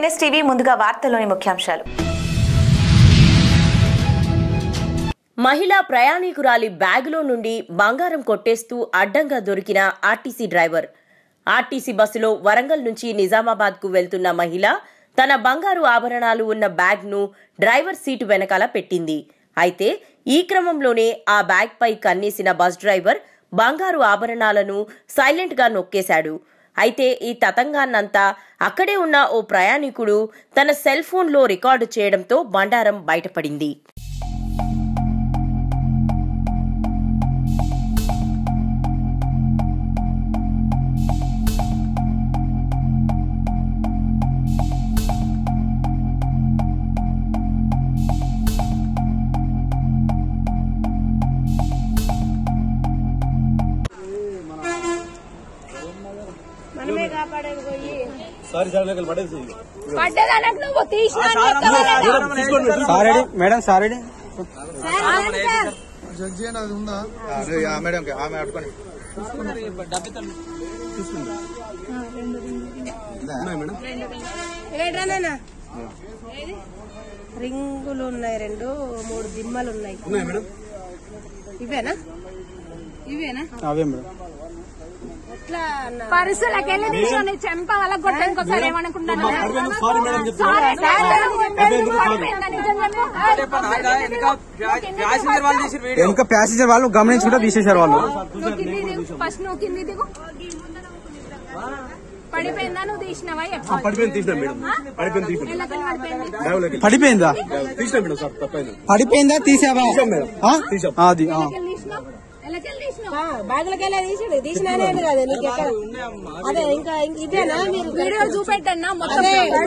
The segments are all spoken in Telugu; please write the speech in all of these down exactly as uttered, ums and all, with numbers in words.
ఎంఎస్ టీవీ ముందుగా వార్తల్లోని ముఖ్యాంశాలు. మహిళా ప్రయాణికురాలి బ్యాగులో నుండి బంగారం కొట్టేస్తూ అడ్డంగా దొరికిన ఆర్టీసీ డ్రైవర్. ఆర్టీసీ బస్సులో వరంగల్ నుంచి నిజామాబాద్కు వెళ్తున్న మహిళ తన బంగారు ఆభరణాలు ఉన్న బ్యాగ్ను డ్రైవర్ సీటు వెనకాల పెట్టింది. అయితే ఈ క్రమంలోనే ఆ బ్యాగ్ పై కన్నేసిన బస్ డ్రైవర్ బంగారు ఆభరణాలను సైలెంట్ గా నొక్కేశాడు. అయితే ఈ తతంగాన్నంతా అక్కడే ఉన్న ఓ ప్రయాణికుడు తన సెల్ ఫోన్లో రికార్డు చేయడంతో బండారం బయటపడింది. సారీ సార్ నాకు పడేది పడ్డదనకు నువ్వు తీసినా సారీ మేడం సారీ జడ్జి అని అది ఉందా మేడం ఆమె అట్టుకొని చూసుకున్నా. రింగులు ఉన్నాయి, రెండు మూడు దిమ్మలు ఉన్నాయి. ఇవేనా ఇవేనా అవే మేడం. పరుసులకెళ్ళి తీసుకొని చెంప వాళ్ళ గొట్ట ఇంకోసారి ఏమనుకుంటాను. ఇంకా ప్యాసింజర్ వాళ్ళు గమనించుకుంటే తీసేశారు వాళ్ళు. ఫస్ట్ నువ్వు కింది దిగు. పడిపోయిందా? నువ్వు తీసినవా? పడిపోయిందా? పడిపోయిందా తీసావా? అది బ్యాగులకెళ్ళి తీసాడు. తీసినానే కదా నీకు ఎక్కడ? అదే ఇంకా ఇదేనా మీరు వీడియో చూపెట్టన్నా మొత్తం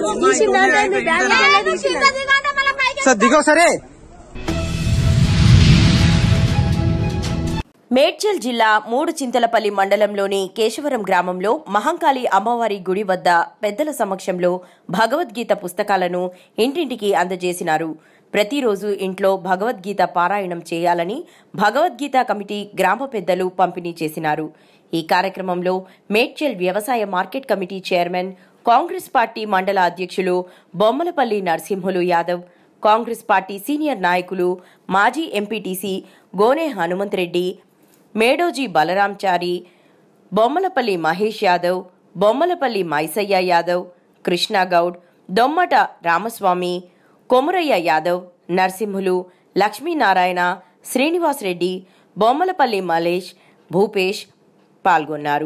సార్ దిగో సరే. మేడ్చల్ జిల్లా మూడు చింతలపల్లి మండలంలోని కేశవరం గ్రామంలో మహంకాళి అమ్మవారి గుడి వద్ద పెద్దల సమక్షంలో భగవద్గీత పుస్తకాలను ఇంటింటికి అందజేసినారు. ప్రతిరోజు ఇంట్లో భగవద్గీత పారాయణం చేయాలని భగవద్గీత కమిటీ గ్రామ పెద్దలు పంపిణీ చేసినారు. ఈ కార్యక్రమంలో మేడ్చల్ వ్యవసాయ market committee chairman, Congress party మండల అధ్యక్షులు బొమ్మలపల్లి నరసింహులు యాదవ్, కాంగ్రెస్ పార్టీ సీనియర్ నాయకులు మాజీ ఎంపీటీసీ గోనె హనుమంత్ రెడ్డి, మేడోజీ బలరాంచారి, బొమ్మలపల్లి మహేష్ యాదవ్, బొమ్మలపల్లి మైసయ్య యాదవ్, కృష్ణగౌడ్, దొమ్మట రామస్వామి, కొమురయ్య యాదవ్, నరసింహులు, లక్ష్మీనారాయణ, శ్రీనివాస్ రెడ్డి, బొమ్మలపల్లి మలేష్, భూపేష్ పాల్గొన్నారు.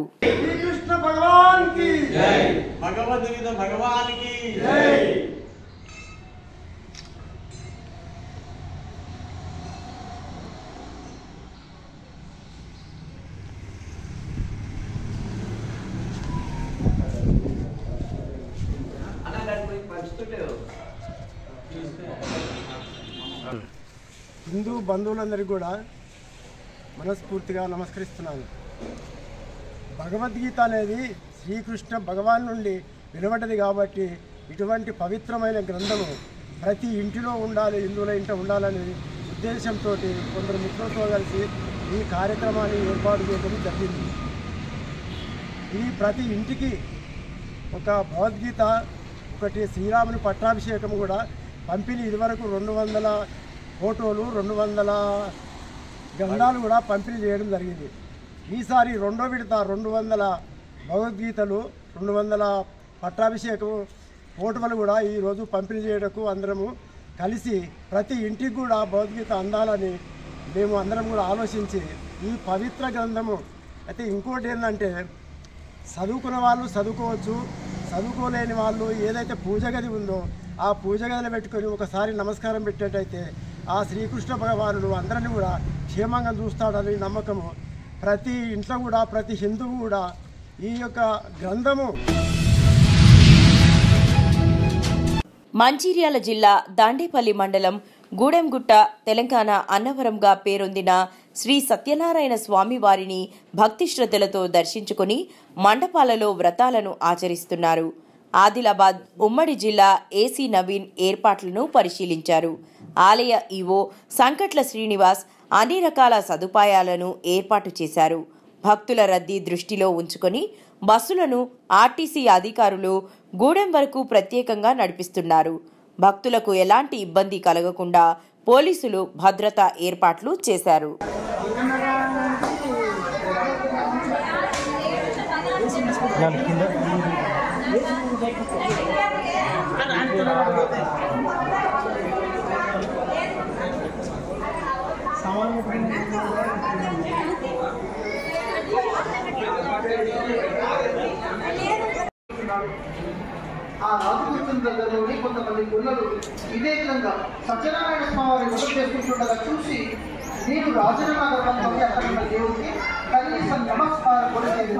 హిందూ బంధువులందరికీ కూడా మనస్ఫూర్తిగా నమస్కరిస్తున్నాను. భగవద్గీత అనేది శ్రీకృష్ణ భగవాన్ నుండి వెలువడ్డది కాబట్టి ఇటువంటి పవిత్రమైన గ్రంథము ప్రతి ఇంటిలో ఉండాలి, హిందువుల ఇంట ఉండాలనే ఉద్దేశంతో కొందరు మిత్రులతో కలిసి ఈ కార్యక్రమాన్ని ఏర్పాటు చేయడం జరిగింది. ఈ ప్రతి ఇంటికి ఒక భగవద్గీత, ఒకటి శ్రీరాముని పట్టాభిషేకం కూడా పంపిణీ. ఇదివరకు రెండు వందల ఫోటోలు, రెండు వందల గ్రంథాలు కూడా పంపిణీ చేయడం జరిగింది. ఈసారి రెండో విడత రెండు వందల భగవద్గీతలు, రెండు వందల పట్టాభిషేకం ఫోటోలు కూడా ఈరోజు పంపిణీ చేయడానికి అందరము కలిసి ప్రతి ఇంటికి కూడా భగవద్గీత అందాలని మేము అందరం కూడా ఆలోచించి ఈ పవిత్ర గ్రంథము. అయితే ఇంకోటి ఏంటంటే, చదువుకున్న వాళ్ళు చదువుకోవచ్చు, చదువుకోలేని వాళ్ళు ఏదైతే పూజ గది ఉందో ఆ పూజ గదిలో పెట్టుకొని ఒకసారి నమస్కారం పెట్టేటైతే ఆ శ్రీకృష్ణ భగవానుడు అందరినీ కూడా క్షేమంగా చూస్తాడని నమ్మకము. ప్రతి ఇంట్లో కూడా ప్రతి హిందువు కూడా ఈ యొక్క గ్రంథము. మంచిర్యాల జిల్లా దాండేపల్లి మండలం గూడెంగుట్ట తెలంగాణ అన్నవరంగా పేరొందిన శ్రీ సత్యనారాయణ స్వామి వారిని భక్తి శ్రద్ధలతో దర్శించుకుని మండపాలలో వ్రతాలను ఆచరిస్తున్నారు. ఆదిలాబాద్ ఉమ్మడి జిల్లా ఏసీ నవీన్ ఏర్పాట్లను పరిశీలించారు. ఆలయ ఈవో సంకట్ల శ్రీనివాస్ అన్ని రకాల సదుపాయాలను ఏర్పాటు చేశారు. భక్తుల రద్దీ దృష్టిలో ఉంచుకొని బస్సులను ఆర్టీసీ అధికారులు గూడెం వరకు ప్రత్యేకంగా నడిపిస్తున్నారు. భక్తులకు ఎలాంటి ఇబ్బంది కలగకుండా పోలీసులు భద్రతా ఏర్పాట్లు చేశారు. ఆ రాజగుర్తుల దగ్గరలోని కొంతమంది పిల్లలు ఇదే విధంగా సత్యనారాయణ స్వామి వ్రతం చేసుకుంటుండగా చూసి నేను రాజనగర్ పంపి అక్కడ ఉన్న దేవుడికి కనీసం నమస్కారం కూడా చేయలేదు.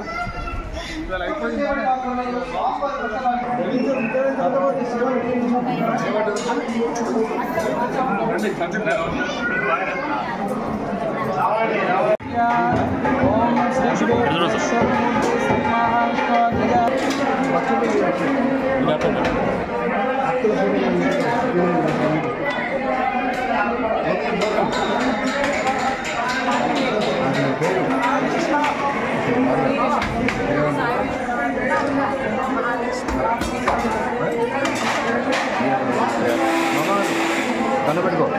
కనబెట్టుకో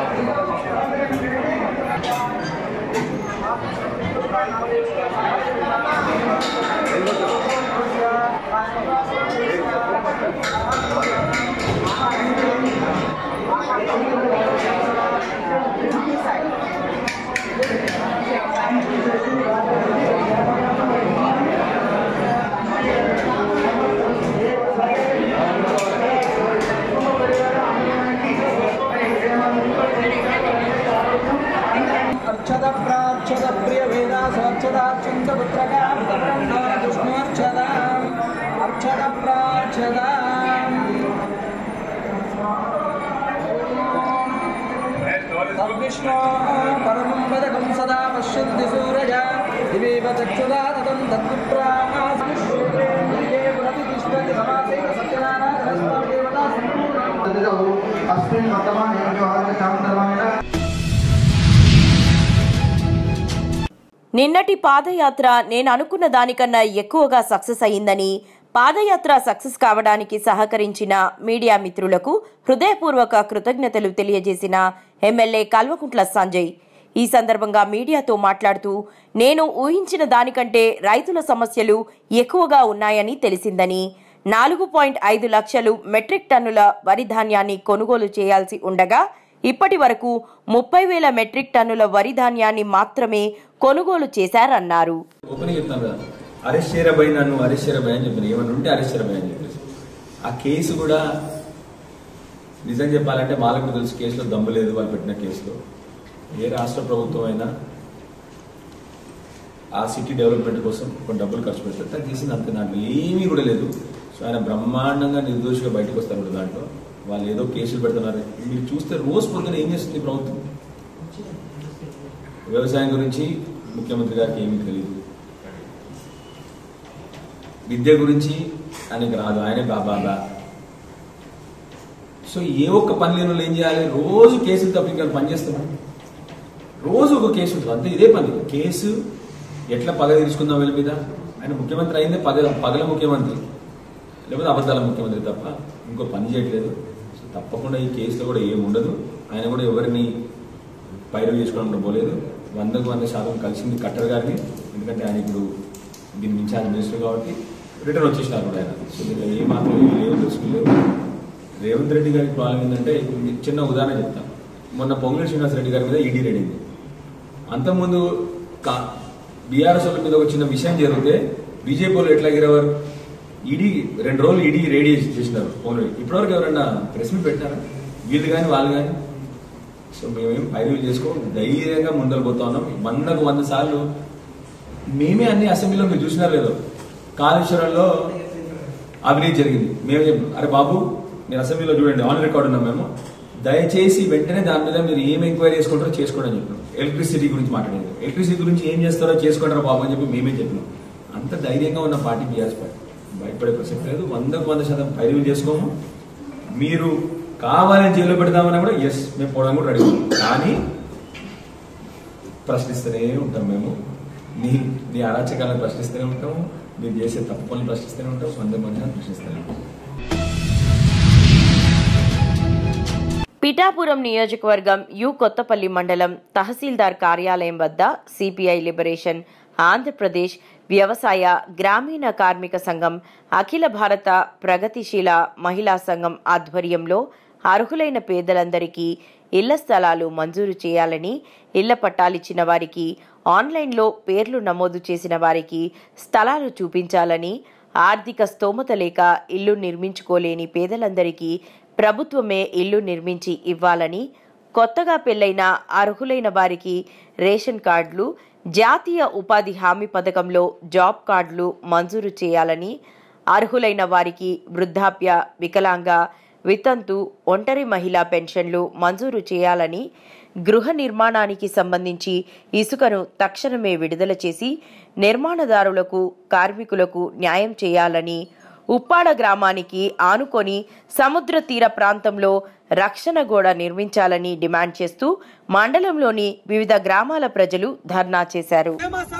विष्णु परमं पदकं सदा पश्यन्ति सूरज दिवेव चक्षुरा ततं तद्विप्राः प्रतिष्ठन्ति समासेन सत्यनारायण देवता अस्मिन् वर्तमाने व्यवहारे शान्तरमाणेन నిన్నటి పాదయాత్ర నేను అనుకున్న దానికన్నా ఎక్కువగా సక్సెస్ అయిందని, పాదయాత్ర సక్సెస్ కావడానికి సహకరించిన మీడియా మిత్రులకు హృదయపూర్వక కృతజ్ఞతలు తెలియజేసిన ఎమ్మెల్యే కల్వకుంట్ల సంజయ్ ఈ సందర్భంగా మీడియాతో మాట్లాడుతూ, నేను ఊహించిన దానికంటే రైతుల సమస్యలు ఎక్కువగా ఉన్నాయని తెలిసిందని, నాలుగు పాయింట్ ఐదు లక్షలు మెట్రిక్ టన్నుల వరి ధాన్యాన్ని కొనుగోలు చేయాల్సి ఉండగా ఇప్పటి వరకు ముప్పై వేల మెట్రిక్ టన్నుల వరి ధాన్యాన్ని మాత్రమే కొనుగోలు చేశారన్నారు. అరెస్ట్ చేయరబోయి నన్ను అరెస్ట్ చేయరబోయి అని చెప్పాను. ఏమన్నా ఉంటే అరెస్ట్ చేయరబోయి అని చెప్పేసి ఆ కేసు కూడా నిజం చెప్పాలంటే వాళ్ళకు తెలుసు కేసులో దమ్ము లేదు. వాళ్ళు పెట్టిన కేసులో ఏ రాష్ట్ర ప్రభుత్వం అయినా ఆ సిటీ డెవలప్మెంట్ కోసం కొన్ని డబ్బులు ఖర్చు పెడతారు. తను తీసింది అంతే, దాంట్లో ఏమీ కూడా లేదు. సో ఆయన బ్రహ్మాండంగా నిర్దోషిగా బయటకు వస్తారు కూడా. దాంట్లో వాళ్ళు ఏదో కేసులు పెడుతున్నారు. మీరు చూస్తే రోజు పొద్దున ఏం చేస్తుంది ప్రభుత్వం? వ్యవసాయం గురించి ముఖ్యమంత్రి గారికి ఏమీ తెలియదు, విద్య గురించి ఆయనకు రాదు, ఆయనే బాబా. సో ఏ ఒక్క పని లేని ఏం చేయాలి? రోజు కేసులు తప్ప ఇంకా పనిచేస్తున్నారు. రోజు ఒక కేసు ఉంటుంది అంతే. ఇదే పని, కేసు ఎట్లా పగ తీసుకుందాం వీళ్ళ మీద. ఆయన ముఖ్యమంత్రి అయిందే పగ పగల ముఖ్యమంత్రి, లేకపోతే అబద్ధాల ముఖ్యమంత్రి తప్ప ఇంకో పని చేయట్లేదు. సో తప్పకుండా ఈ కేసులో కూడా ఏమి ఉండదు. ఆయన కూడా ఎవరిని పైరవి చేసుకోవడం పోలేదు. వందకు వంద శాతం కలిసింది కట్టర్ గారిని. ఎందుకంటే ఆయన ఇప్పుడు దీని మించి ఆయన మినిస్టర్ కాబట్టి రిటర్న్ వచ్చేసినారు కూడా ఆయన. సో దీనిలో ఏ మాత్రం ఏం తెలుసుకోలేదు. రేవంత్ రెడ్డి గారికి ప్రాబ్లం ఏంటంటే, చిన్న ఉదాహరణ చెప్తాను. మొన్న పొంగులేటి శ్రీనివాస్ రెడ్డి గారి మీద ఈడీ రేడింది. అంతకుముందు బీఆర్ఎస్ వాళ్ళ మీద ఒక చిన్న విషయం జరిగితే బీజేపీ వాళ్ళు ఎట్లా గిరవారు? ఈడీ రెండు రోజులు ఈడీ రేడీ చేసినారు పొంగులేటి. ఇప్పటివరకు ఎవరైనా ప్రెస్ మీట్ పెట్టారా? వీళ్ళు కానీ వాళ్ళు కానీ. సో మేమేం పైరులు చేసుకో ధైర్యంగా ముందరు పోతా ఉన్నాం. వందకు వంద సార్లు మేమే అన్ని అసెంబ్లీలో మీరు చూసినారు లేదో, కాళేశ్వరంలో అవినీతి జరిగింది. మేమే చెప్పాం, అరే బాబు మీరు అసెంబ్లీలో చూడండి, ఆన్ రికార్డ్ ఉన్నాం మేము, దయచేసి వెంటనే దాని మీద మీరు ఏం ఎంక్వైరీ చేసుకుంటారో చేసుకోండి అని చెప్పినాం. ఎలక్ట్రిసిటీ గురించి మాట్లాడేది, ఎలక్ట్రిసిటీ గురించి ఏం చేస్తారో చేసుకుంటారో బాబు అని చెప్పి మేమే చెప్పినాం. అంత ధైర్యంగా ఉన్న పార్టీ బీఆర్ఎస్ పార్టీ, భయపడే ప్రసక్తి లేదు. వందకు వంద శాతం పైరులు చేసుకోము. మీరు కావాలని జైల్లో పెడతామన్నా కూడా ఎస్ మేము పోవడం కూడా రెడీ. కానీ ప్రశ్నిస్తూనే ఉంటాం మేము. నీ నీ అరాచకాలను ప్రశ్నిస్తూనే ఉంటాము. మీరు చేసే తప్పు పనులు ప్రశ్నిస్తూనే ఉంటారు, సొంత మనిషిని ప్రశ్నిస్తూనే ఉంటారు. పిఠాపురం నియోజకవర్గం యు కొత్తపల్లి మండలం తహసీల్దార్ కార్యాలయం వద్ద సిపిఐ లిబరేషన్ ఆంధ్రప్రదేశ్ వ్యవసాయ గ్రామీణ కార్మిక సంఘం అఖిల భారత ప్రగతిశీల మహిళా సంఘం ఆధ్వర్యంలో అర్హులైన పేదలందరికీ ఇళ్ల స్థలాలు మంజూరు చేయాలని, ఇళ్ల పట్టాలిచ్చిన వారికి ఆన్లైన్లో పేర్లు నమోదు చేసిన వారికి స్థలాలు చూపించాలని, ఆర్థిక స్తోమత లేక ఇల్లు నిర్మించుకోలేని పేదలందరికీ ప్రభుత్వమే ఇల్లు నిర్మించి ఇవ్వాలని, కొత్తగా పెళ్లైన అర్హులైన వారికి రేషన్ కార్డులు, జాతీయ ఉపాధి హామీ పథకంలో జాబ్ కార్డులు మంజూరు చేయాలని, అర్హులైన వారికి వృద్ధాప్య, వికలాంగ, వితంతు, ఒంటరి మహిళా పెన్షన్లు మంజూరు చేయాలని, గృహ నిర్మాణానికి సంబంధించి ఇసుకను తక్షణమే విడుదల చేసి నిర్మాణదారులకు, కార్మికులకు న్యాయం చేయాలని, ఉప్పాడ గ్రామానికి ఆనుకొని సముద్ర తీర ప్రాంతంలో రక్షణ గోడ నిర్మించాలని డిమాండ్ చేస్తూ మండలంలోని వివిధ గ్రామాల ప్రజలు ధర్నా చేశారు.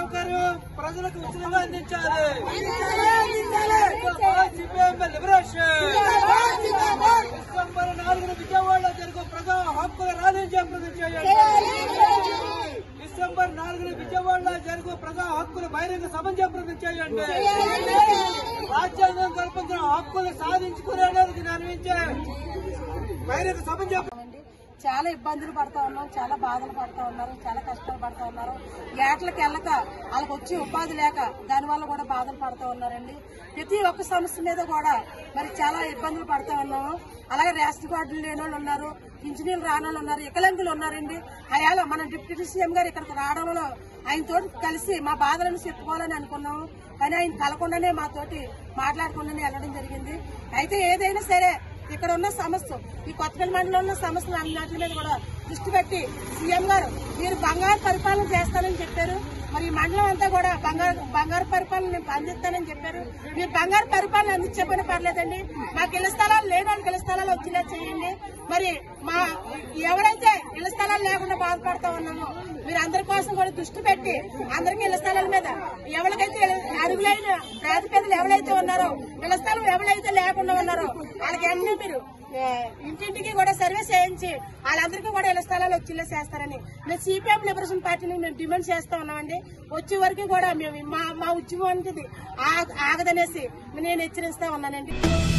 డిసెంబర్ నాలుగున విజయవాడలో జరుగు ప్రజా హక్కుల బహిరంగ సభ జయప్రదం చేయండి. రాజ్యాంగం కల్పించిన హక్కులు సాధించుకునేందుకు నిర్వహించే బహిరంగ సభ జయప్రదం. చాలా ఇబ్బందులు పడతా ఉన్నాం, చాలా బాధలు పడతా ఉన్నారు, చాలా కష్టాలు పడతా ఉన్నారు. ఏట్లకి వెళ్ళక వాళ్ళకి వచ్చి ఉపాధి లేక దానివల్ల కూడా బాధలు పడతా ఉన్నారండి. ప్రతి ఒక్క సమస్య మీద కూడా మరి చాలా ఇబ్బందులు పడతా ఉన్నాము. అలాగే రేషన్ కార్డులు లేని వాళ్ళు ఉన్నారు, ఇంజనీర్లు రాని వాళ్ళు ఉన్నారు, వికలాంగులు ఉన్నారండి. అయాల మన డిప్యూటీ సీఎం గారు ఇక్కడికి రావడంలో ఆయనతో కలిసి మా బాధలను చెప్పుకోవాలని అనుకున్నాము. కానీ ఆయన కలకుండానే మాతోటి మాట్లాడకుండానే వెళ్ళడం జరిగింది. అయితే ఏదైనా సరే ఇక్కడ ఉన్న సమస్య, ఈ కొత్తపల్లి మండలంలో ఉన్న సమస్యలు అన్నింటి మీద కూడా దృష్టి పెట్టి సీఎం గారు మీరు బంగారు పరిపాలన చేస్తానని చెప్పారు. మరి ఈ మండలం అంతా కూడా బంగారు బంగారు పరిపాలన నేను అందిస్తానని చెప్పారు. మీరు బంగారు పరిపాలన అందించే పని పర్లేదండి, మాకు ఇళ్ల స్థలాలు లేని వాళ్ళకి ఇళ్ల స్థలాలు వచ్చేలా చేయండి. మరి మా ఎవరైతే ఇళ్ల స్థలాలు లేకుండా బాధపడతా ఉన్నామో మీరు అందరి కోసం కూడా దృష్టి పెట్టి అందరికీ ఇళ్ల స్థలాల మీద ఎవరికైతే అరుగులైన పేద పేదలు ఎవరైతే ఉన్నారో ఇళ్ల స్థలం ఎవరైతే లేకుండా ఉన్నారో వాళ్ళకి అన్ని మీరు ఇంటింటికి కూడా సర్వే చేయించి వాళ్ళందరికీ కూడా ఇళ్ల స్థలాలు వచ్చేలా చేస్తారని మేము సిపిఎం లిబరేషన్ పార్టీని మేము డిమాండ్ చేస్తా ఉన్నామండి. వచ్చే వరకు కూడా మేము మా మా ఉద్యమం అనేది ఆగదనేసి నేను హెచ్చరిస్తా ఉన్నానండి.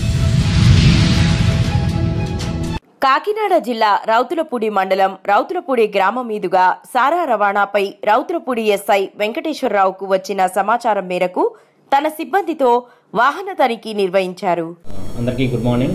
కాకినాడ జిల్లా రౌతులపూడి మండలం రౌతులపూడి గ్రామం మీదుగా సారా రవాణాపై రౌతులపూడి ఎస్ఐ వెంకటేశ్వరరావుకు వచ్చిన సమాచారం మేరకు తన సిబ్బందితో వాహన తనిఖీ నిర్వహించారు. అందరికీ గుడ్ మార్నింగ్.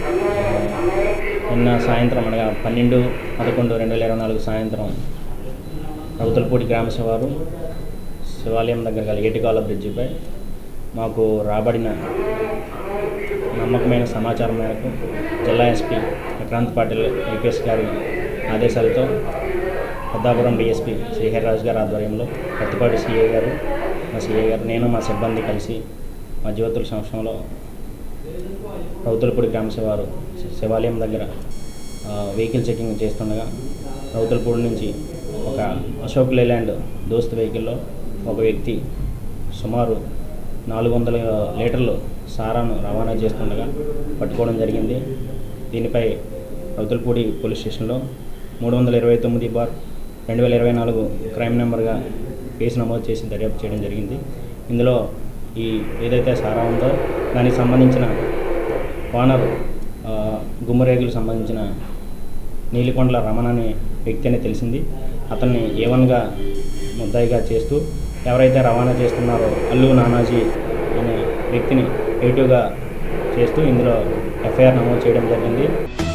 నిన్న సాయంత్రం అనగా పన్నెండు పదకొండు రెండు వేల ఇరవై నాలుగు సాయంత్రం రౌతులపూడి గ్రామ శివారు శివాలయం దగ్గర గల ఏటికాల బ్రిడ్జిపై మాకు రాబడిన నమ్మకమైన సమాచారం మేరకు జిల్లా ఎస్పీ విక్రాంత్ పాటిల్ ఐపీఎస్ గారి ఆదేశాలతో పెద్దాపురం డిఎస్పీ శ్రీహరిరాజు గారి ఆధ్వర్యంలో పత్తిపాటి సిఏ గారు మా సిఏ గారు నేను మా సిబ్బంది కలిసి మా జ్యోతుల సంవత్సరంలో రౌతులపూడి గ్రామ శివారు శివాలయం దగ్గర వెహికల్ చెకింగ్ చేస్తుండగా రౌతులపూడి నుంచి ఒక అశోక్ లేలాండ్ దోస్త్ వెహికల్లో ఒక వ్యక్తి సుమారు నాలుగు వందల లీటర్లు సారాను రవాణా చేస్తుండగా పట్టుకోవడం జరిగింది. దీనిపై రౌతులపూడి పోలీస్ స్టేషన్లో మూడు వందల ఇరవై తొమ్మిది బార్ రెండు వేల ఇరవై నాలుగు క్రైమ్ నెంబర్గా కేసు నమోదు చేసి దర్యాప్తు చేయడం జరిగింది. ఇందులో ఈ ఏదైతే సారా ఉందో దానికి సంబంధించిన ఓనర్ గుమ్మరేగులకు సంబంధించిన నీలికొండల రమణ అనే వ్యక్తి అని తెలిసింది. అతన్ని ఏ వన్గా ముద్దాయిగా చేస్తూ ఎవరైతే రవాణా చేస్తున్నారో అల్లు నానాజీ అనే వ్యక్తిని ఏటుగా చేస్తూ ఇందులో ఎఫ్ఐఆర్ నమోదు చేయడం జరిగింది.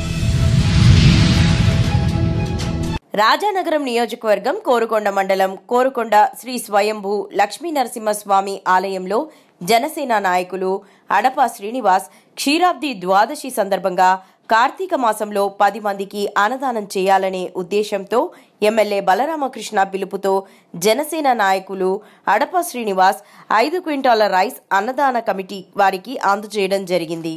రాజానగరం నియోజకవర్గం కోరుకొండ మండలం కోరుకొండ శ్రీ స్వయంభూ లక్ష్మీ నరసింహస్వామి ఆలయంలో జనసేన నాయకులు అడప శ్రీనివాస్ క్షీరాబ్ది ద్వాదశి సందర్భంగా కార్తీక మాసంలో పది మందికి అన్నదానం చేయాలనే ఉద్దేశంతో ఎమ్మెల్యే బలరామకృష్ణ పిలుపుతో జనసేన నాయకులు అడప శ్రీనివాస్ ఐదు క్వింటాల రైస్ అన్నదాన కమిటీ వారికి అందజేయడం జరిగింది.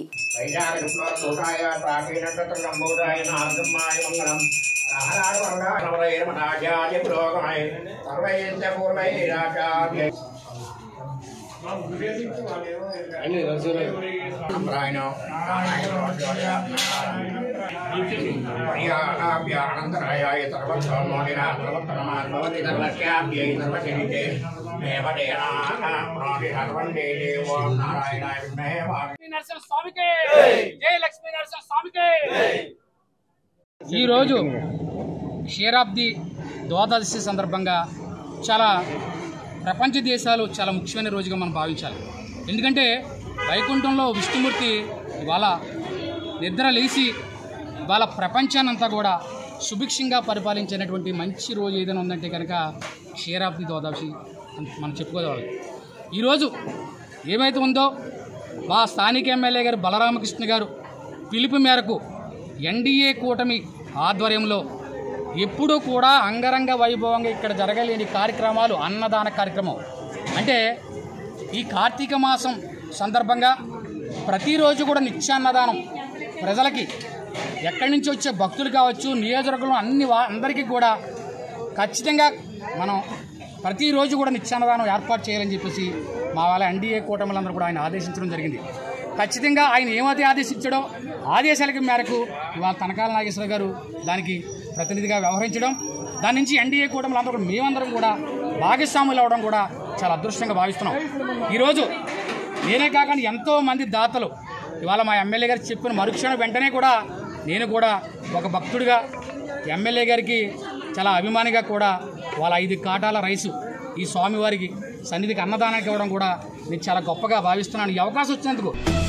ఈరోజు క్షీరాబ్ది ద్వాదశి సందర్భంగా చాలా ప్రపంచ దేశాలు చాలా ముఖ్యమైన రోజుగా మనం భావించాలి. ఎందుకంటే వైకుంఠంలో విష్ణుమూర్తి ఇవాళ నిద్ర లేచి ఇవాళ ప్రపంచాన్నంతా కూడా సుభిక్షంగా పరిపాలించినటువంటి మంచి రోజు ఏదైనా ఉందంటే కనుక క్షీరాబ్ది ద్వాదశి మనం చెప్పుకోవాలి. ఈరోజు ఏమైతే ఉందో మా స్థానిక ఎమ్మెల్యే గారు బలరామకృష్ణ గారు పిలుపు మేరకు ఎన్డీఏ కూటమి ఆధ్వర్యంలో ఎప్పుడూ కూడా అంగరంగ వైభవంగా ఇక్కడ జరగలేని కార్యక్రమాలు అన్నదాన కార్యక్రమం. అంటే ఈ కార్తీక మాసం సందర్భంగా ప్రతిరోజు కూడా నిత్యాన్నదానం ప్రజలకి ఎక్కడి నుంచి వచ్చే భక్తులు కావచ్చు, నియోజకవర్గంలో అన్ని అందరికీ కూడా ఖచ్చితంగా మనం ప్రతిరోజు కూడా నిత్యాన్నదానం ఏర్పాటు చేయాలని చెప్పేసి మా వాళ్ళ ఎన్డీఏ కూటమిలందరూ కూడా ఆయన ఆదేశించడం జరిగింది. ఖచ్చితంగా ఆయన ఏమైతే ఆదేశించాడో ఆదేశాలకి మేరకు ఇవాళ తనకాల నాగేశ్వర గారు దానికి ప్రతినిధిగా వ్యవహరించడం, దాని నుంచి ఎన్డీఏ కూటమిలందరూ కూడా మేమందరం కూడా భాగస్వాములు అవడం కూడా చాలా అదృష్టంగా భావిస్తున్నాం. ఈరోజు నేనే కాకుండా ఎంతో మంది దాతలు ఇవాళ మా ఎమ్మెల్యే గారు చెప్పిన మరుక్షణం వెంటనే కూడా నేను కూడా ఒక భక్తుడిగా ఎమ్మెల్యే గారికి చాలా అభిమానిగా కూడా వాళ్ళ ఐదు కాటాల రైసు ఈ స్వామివారికి సన్నిధికి అన్నదానానికి ఇవ్వడం కూడా నేను చాలా గొప్పగా భావిస్తున్నాను. ఈ అవకాశం వచ్చినందుకు.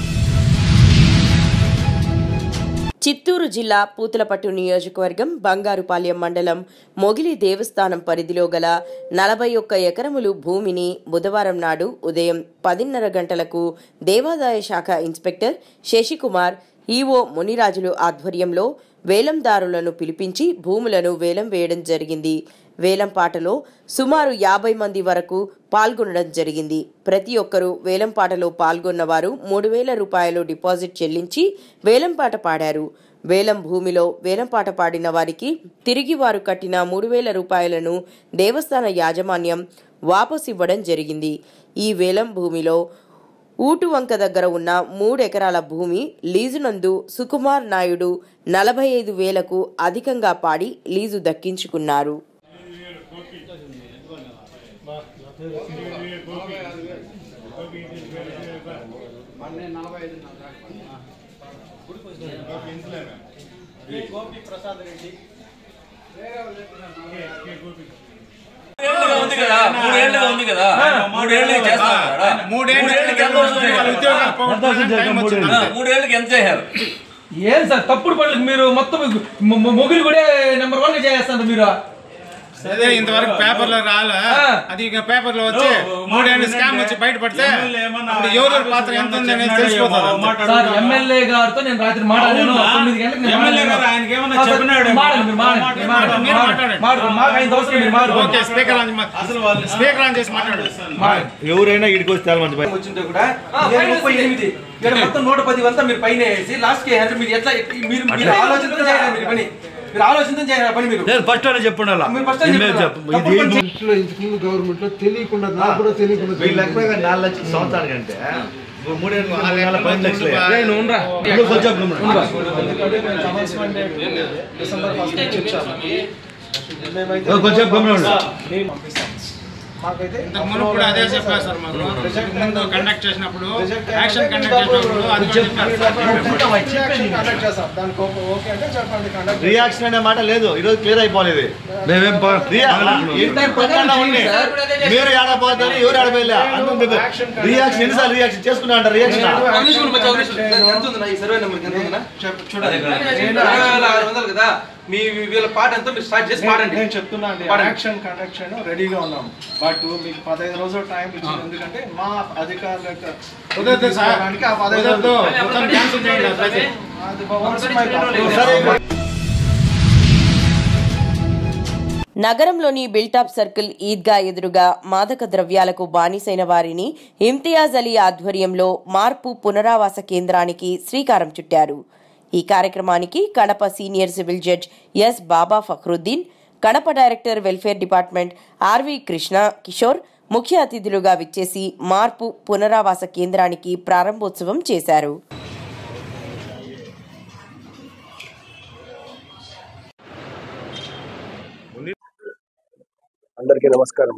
చిత్తూరు జిల్లా పూతలపట్టు నియోజకవర్గం బంగారుపాలెం మండలం మొగిలి దేవస్థానం పరిధిలో గల నలభై ఒక్క ఎకరములు భూమిని బుధవారం నాడు ఉదయం పదిన్నర గంటలకు దేవాదాయ శాఖ ఇన్స్పెక్టర్ శశికుమార్, ఈవో మునిరాజులు ఆధ్వర్యంలో వేలందారులను పిలిపించి భూములను వేలం వేయడం జరిగింది. వేలంపాటలో సుమారు యాభై మంది వరకు పాల్గొనడం జరిగింది. ప్రతి ఒక్కరూ వేలంపాటలో పాల్గొన్న వారు మూడు వేల రూపాయలు డిపాజిట్ చెల్లించి వేలంపాట పాడారు. వేలం భూమిలో వేలంపాట పాడిన వారికి తిరిగి వారు కట్టిన మూడు వేల రూపాయలను దేవస్థాన యాజమాన్యం వాపసు ఇవ్వడం జరిగింది. ఈ వేలం భూమిలో ఊటువంక దగ్గర ఉన్న మూడెకరాల భూమి లీజునందు సుకుమార్ నాయుడు నలభై ఐదు వేలకు అధికంగా పాడి లీజు దక్కించుకున్నారు. మూడేళ్ళకి ఎంత చేశారు? ఏం సార్ తప్పుడు పనులకు మీరు మొత్తం మొగులు కూడా నెంబర్ వన్ గా చేస్తారు మీరు. అదే ఇంతవరకు పేపర్ లో రాలే, అది ఇక పేపర్ లో వచ్చి మూడేళ్ళు స్కామ్ వచ్చి బయటపడితే ఎవరి పాత్ర ఎంత ఉంది అనేది తెలిసిపోతుంది. సార్ ఎమ్మెల్యే గారితో నేను రాత్రి మాట్లాడాను. తొమ్మిది గంటలకు ఎమ్మెల్యే గారు ఆయనకి ఏమన్నా చెప్పినాడు? స్పీకర్ స్పీకర్ ఆన్ చేసి మాట్లాడు. ఎవరైనా ఇడికి వస్తే వచ్చింటే కూడా ముప్పై ఎనిమిది మొత్తం నూట పది అంతా మీరు పైన వేసి లాస్ట్ కి మీరు ఎట్లా మీరు ఆలోచన చేయాలి. మీరు పని మీరు ఆలోచన చేయాలి పని. మీరు ఫస్ట్ అని చెప్పండి. ఇంతకుముందు గవర్నమెంట్ లో తెలియకుండా నాకు కూడా తెలియకుండా నాలుగు లక్షల సంవత్సరానికంటే మూడేళ్ళు పది లక్షలు కొంచెం మాకైతే ఇంతకుముందు కూడా అదే చెప్పారు సార్. మాకు ముందు కండక్ట్ చేసినప్పుడు యాక్షన్ కండక్ట్ చేసినప్పుడు రియాక్షన్ అనే మాట లేదు. ఈరోజు క్లియర్ అయిపోలేదు. మీరు ఆడపోతారు, ఎవరు ఆడపోయలే. రియాక్షన్ ఎన్నిసార్లు రియాక్షన్ చేసుకున్నా అంటారు. రియాక్షన్ కదా మీ వీళ్ళ పాట ఎంత స్టార్ట్ చేసి పాడండి. నేను చెప్తున్నా అండి, యాక్షన్ కండక్ట్ చేయడం రెడీగా ఉన్నాం. బట్ మీకు పదహైదు రోజులు టైం ఇచ్చింది. ఎందుకంటే మా అధికారుల నగరంలోని బిల్టాప్ సర్కిల్ ఈద్గా ఎదురుగా మాదక ద్రవ్యాలకు బానిసైన వారిని ఇమ్తియాజ్ అలీ ఆధ్వర్యంలో మార్పు పునరావాస కేంద్రానికి శ్రీకారం చుట్టారు. ఈ కార్యక్రమానికి Kadapa senior civil judge S Baba Fakruddin, Kadapa director welfare department RV Krishna Kishore, ముఖ్య అతిథులుగా విచ్చేసి మార్పు పునరావాస కేంద్రానికి ప్రారంభోత్సవం చేశారు. అందరికీ నమస్కారం.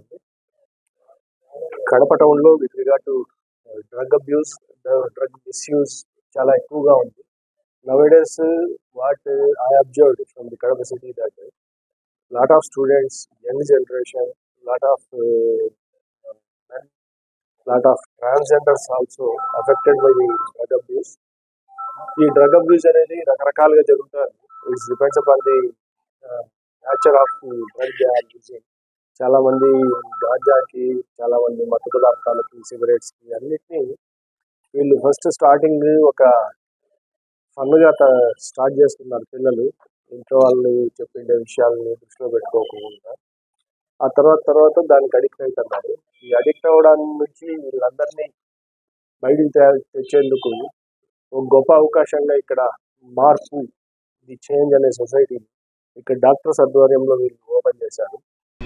కడప టౌన్లో with regard to drug abuse, drug misuse చాలా ఎక్కువగా ఉంది. Nowadays, what uh, I observed from the Kadapa city that uh, lot of students, young generation, lot of uh, men, lot of transgenders also affected by the drug abuse. The drug abuse అనేది రకరకాలుగా జరుగుతుంది. It depends upon the uh, nature of drug they are using. చాలా మంది గాంజాకి, చాలా మంది మత్తు పదార్థాలకి, సిగరెట్స్కి అన్నిటినీ వీళ్ళు ఫస్ట్ స్టార్టింగ్ ఒక ఫన్గా స్టార్ట్ చేస్తున్నారు పిల్లలు, ఇంట్లో వాళ్ళు చెప్పిండే విషయాలని దృష్టిలో పెట్టుకోకుండా. ఆ తర్వాత తర్వాత దానికి అడిక్ట్ అవుతున్నారు. ఈ అడిక్ట్ అవ్వడానికి నుంచి వీళ్ళందరినీ బయటికి తెచ్చేందుకు ఒక గొప్ప అవకాశంగా ఇక్కడ మార్పు, ది చేంజ్ అనే సొసైటీ ఇక్కడ డాక్టర్స్ ఆధ్వర్యంలో వీళ్ళు ఓపెన్ చేశారు.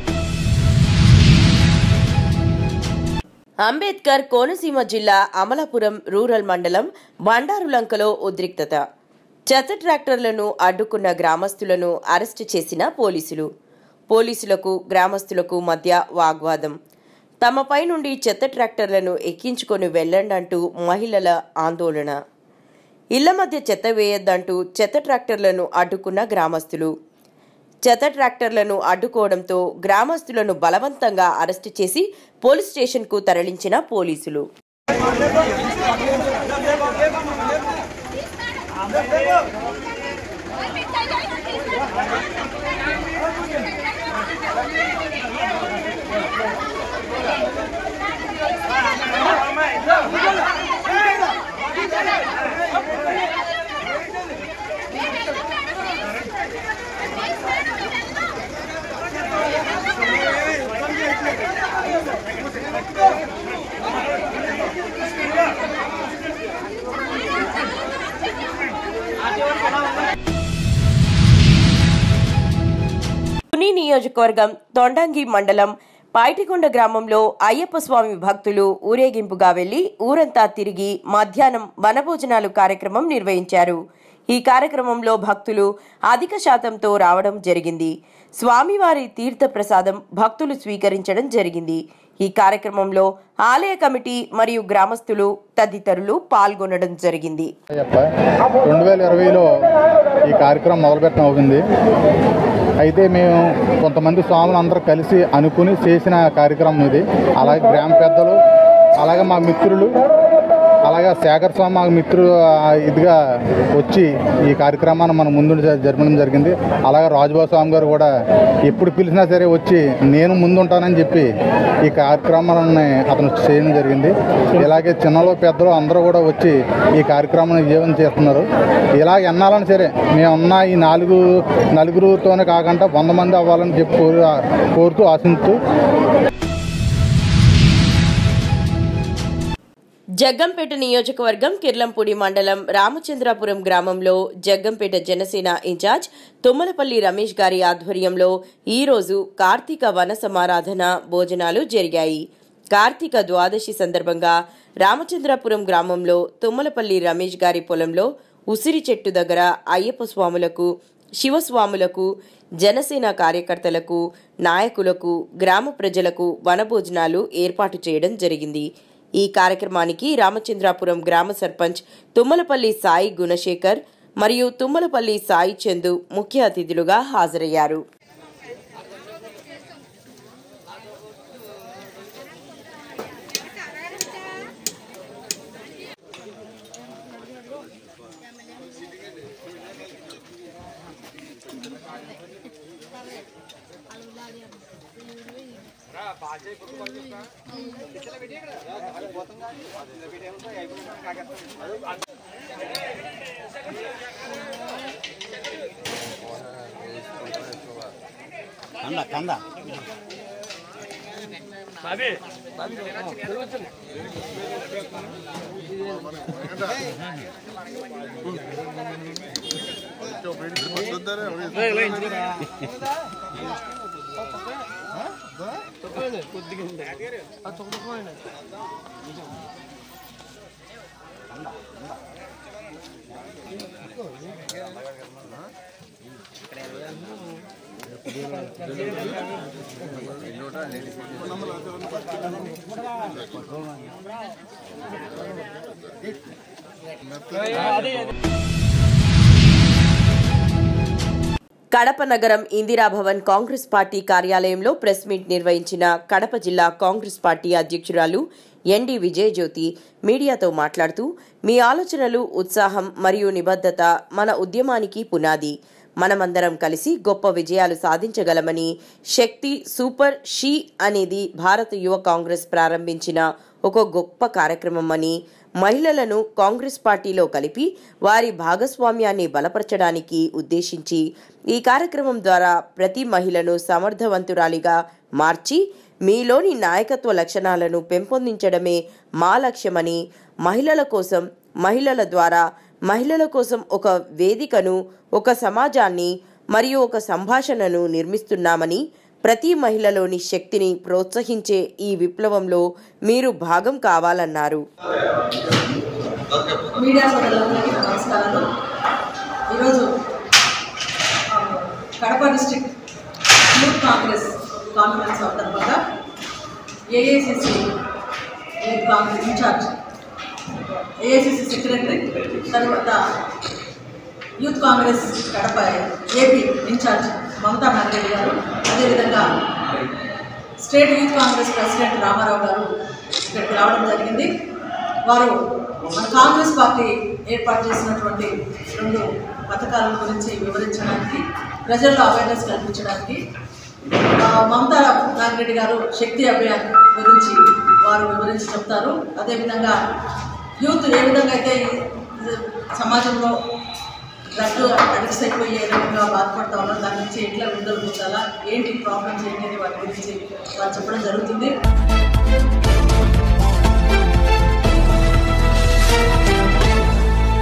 అంబేద్కర్ కోనసీమ జిల్లా అమలాపురం రూరల్ మండలం బండారులంకలో ఉద్రిక్తత. చెత్త ట్రాక్టర్లను అడ్డుకున్న గ్రామస్తులను అరెస్టు చేసిన పోలీసులు. పోలీసులకు గ్రామస్తులకు మధ్య వాగ్వాదం. తమపై నుండి చెత్త ట్రాక్టర్లను ఎక్కించుకొని వెళ్లండంటూ మహిళల ఆందోళన. ఇళ్ల మధ్య చెత్త వేయొద్దంటూ చెత్త ట్రాక్టర్లను అడ్డుకున్న గ్రామస్తులు. చెత్త ట్రాక్టర్లను అడ్డుకోవడంతో గ్రామస్తులను బలవంతంగా అరెస్టు చేసి పోలీస్ స్టేషన్కు తరలించిన పోలీసులు. తుని నియోజకవర్గం తొండంగి మండలం పాయిటికొండ గ్రామంలో అయ్యప్ప స్వామి భక్తులు ఊరేగింపుగా వెళ్లి ఊరంతా తిరిగి మధ్యాహ్నం వనభోజనాలు కార్యక్రమం నిర్వహించారు. ఈ కార్యక్రమంలో భక్తులు అధిక శాతంతో రావడం జరిగింది. స్వామివారి తీర్థ ప్రసాదం భక్తులు స్వీకరించడం జరిగింది. ఈ కార్యక్రమంలో ఆలయ కమిటీ మరియు గ్రామస్తులు తదితరులు పాల్గొనడం జరిగింది. రెండు వేల ఇరవైలో ఈ కార్యక్రమం మొదలుపెట్టడం అవుతుంది. అయితే మేము కొంతమంది స్వాములు అందరూ కలిసి అనుకుని చేసిన కార్యక్రమం ఇది. అలాగే గ్రామ పెద్దలు, అలాగే మా మిత్రులు, అలాగే శేఖర్ స్వామి మా మిత్రులు ఇదిగా వచ్చి ఈ కార్యక్రమాన్ని మనం ముందు జరపడం జరిగింది. అలాగే రాజుబాబు స్వామి గారు కూడా ఎప్పుడు పిలిచినా సరే వచ్చి నేను ముందుంటానని చెప్పి ఈ కార్యక్రమాన్ని అతను చేయడం జరిగింది. ఇలాగే చిన్నలో పెద్దలు అందరూ కూడా వచ్చి ఈ కార్యక్రమాన్ని విజయవంతం చేస్తున్నారు. ఇలా ఎన్నాలని సరే మేమున్న ఈ నాలుగు నలుగురుతోనే కాకుండా వంద మంది అవ్వాలని చెప్పి కోరు కోరుతూ ఆశిస్తూ జగ్గంపేట నియోజకవర్గం కిర్లంపూడి మండలం రామచంద్రాపురం గ్రామంలో జగ్గంపేట జనసేన ఇన్ఛార్జ్ తుమ్మలపల్లి రమేష్ గారి ఆధ్వర్యంలో ఈ రోజు కార్తీక వన సమారాధన భోజనాలు జరిగాయి. కార్తీక ద్వాదశి సందర్భంగా రామచంద్రాపురం గ్రామంలో తుమ్మలపల్లి రమేష్ గారి పొలంలో ఉసిరి చెట్టు దగ్గర అయ్యప్ప స్వాములకు, శివస్వాములకు, జనసేన కార్యకర్తలకు, నాయకులకు, గ్రామ ప్రజలకు వనభోజనాలు ఏర్పాటు చేయడం జరిగింది. ఈ కార్యక్రమానికి రామచంద్రాపురం గ్రామ సర్పంచ్ తుమ్మలపల్లి సాయి గుణశేఖర్ మరియు తుమ్మలపల్లి సాయి చందు ముఖ్య అతిథులుగా హాజరయ్యారు. కంద కంద Huh? కడప నగరం ఇందిరాభవన్ కాంగ్రెస్ పార్టీ కార్యాలయంలో ప్రెస్ మీట్ నిర్వహించిన కడప జిల్లా కాంగ్రెస్ పార్టీ అధ్యక్షురాలు ఎన్డి విజయజ్యోతి మీడియాతో మాట్లాడుతూ మీ ఆలోచనలు, ఉత్సాహం మరియు నిబద్ధత మన ఉద్యమానికి పునాది. మనమందరం కలిసి గొప్ప విజయాలు సాధించగలమని, శక్తి సూపర్ షీ అనేది భారత యువ కాంగ్రెస్ ప్రారంభించిన ఒక గొప్ప కార్యక్రమం అని, మహిళలను కాంగ్రెస్ పార్టీలో కలిపి వారి భాగస్వామ్యాన్ని బలపరచడానికి ఉద్దేశించి ఈ కార్యక్రమం ద్వారా ప్రతి మహిళను సమర్థవంతురాలిగా మార్చి మీలోని నాయకత్వ లక్షణాలను పెంపొందించడమే మా లక్ష్యమని, మహిళల కోసం, మహిళల ద్వారా మహిళల కోసం ఒక వేదికను, ఒక సమాజాన్ని మరియు ఒక సంభాషణను నిర్మిస్తున్నామని, ప్రతి మహిళలోని శక్తిని ప్రోత్సహించే ఈ విప్లవంలో మీరు భాగం కావాలన్నారు. మీడియా సోదరులందరికీ నమస్కారాలు. ఈరోజు Kadapa district youth Congress conference సందర్భంగా AICC youth Congress incharge, AICC secretary, తర్వాత youth Congress Kadapa AP incharge Mamata Nagareddy గారు, అదేవిధంగా state youth Congress president Ramarao గారు ఇక్కడికి రావడం జరిగింది. వారు మన కాంగ్రెస్ పార్టీ ఏర్పాటు చేసినటువంటి రెండు పథకాల గురించి వివరించడానికి, ప్రజల్లో అవేర్నెస్ కల్పించడానికి, మమతా నాగరెడ్డి గారు శక్తి అభియాన్ గురించి వారు వివరించి చెప్తారు. అదేవిధంగా యూత్ ఏ విధంగా అయితే సమాజంలో డ్రగ్ అడిక్ట్స్ అయిపోయి ఏ విధంగా బాధపడతా ఉన్నారు, దాని నుంచి ఎట్లా విడుదల పొందాలా, ఏంటి ప్రాబ్లమ్స్ ఏంటి అని వాటి గురించి వాళ్ళు చెప్పడం జరుగుతుంది.